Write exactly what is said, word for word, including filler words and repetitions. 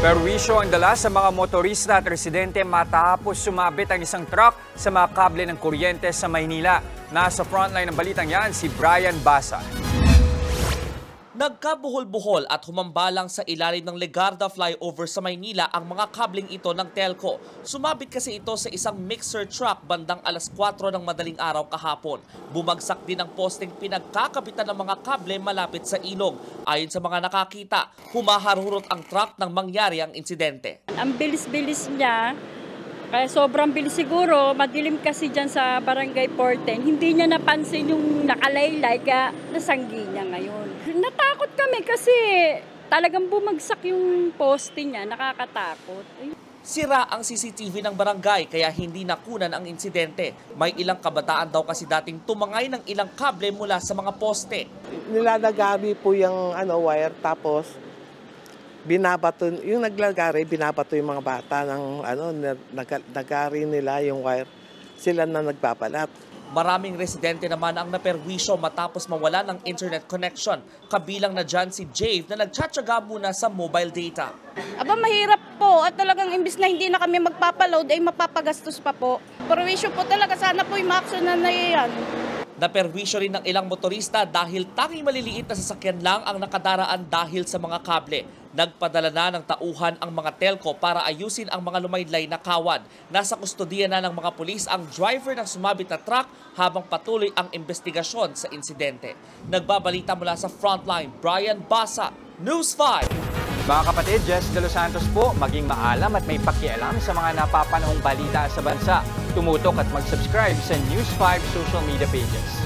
Perwisyo ang dala sa mga motorista at residente matapos sumabit ang isang truck sa mga kable ng kuryente sa Maynila. Nasa frontline ng balitang yan si Brian Basa. Nagkabuhol-buhol at humambalang sa ilalim ng Legarda flyover sa Maynila ang mga kabling ito ng telco. Sumabit kasi ito sa isang mixer truck bandang alas kwatro ng madaling araw kahapon. Bumagsak din ang posting pinagkakabitan ng mga kable malapit sa ilog. Ayon sa mga nakakita, humaharurot ang truck nang mangyari ang insidente. Ang bilis-bilis niya, kaya sobrang bilis siguro, madilim kasi dyan sa Barangay fourteen. Hindi niya napansin yung nakalaylay kaya nasanggi niya ngayon. Natakot kami kasi talagang bumagsak yung poste niya, nakakatakot. Sira ang C C T V ng barangay kaya hindi nakunan ang insidente. May ilang kabataan daw kasi dating tumangay ng ilang kable mula sa mga poste. Nilalagari po yung ano, wire tapos binabato, yung naglagari, binabato yung mga bata ng ano, nag, nagari nila yung wire. Sila na nagpapalat. Maraming residente naman ang naperwisyo matapos mawala ng internet connection. Kabilang na dyan si Jave na nagtsatsaga muna sa mobile data. Aba, mahirap po at talagang imbis na hindi na kami magpapaload ay mapapagastos pa po. Perwisyo po talaga, sana po yung maaksyonan na yan. Naperwisyo rin ng ilang motorista dahil tanging maliliit na sasakyan lang ang nakadaraan dahil sa mga kable. Nagpadala na ng tauhan ang mga telco para ayusin ang mga lumaydlay na kawan. Nasa kustodiya na ng mga pulis ang driver ng sumabit na truck habang patuloy ang investigasyon sa insidente. Nagbabalita mula sa Frontline, Brian Basa, News five. Mga kapatid, Jess De Los Santos po, maging maalam at may pakialam sa mga napapanahong balita sa bansa. Tumutok at mag-subscribe sa News five social media pages.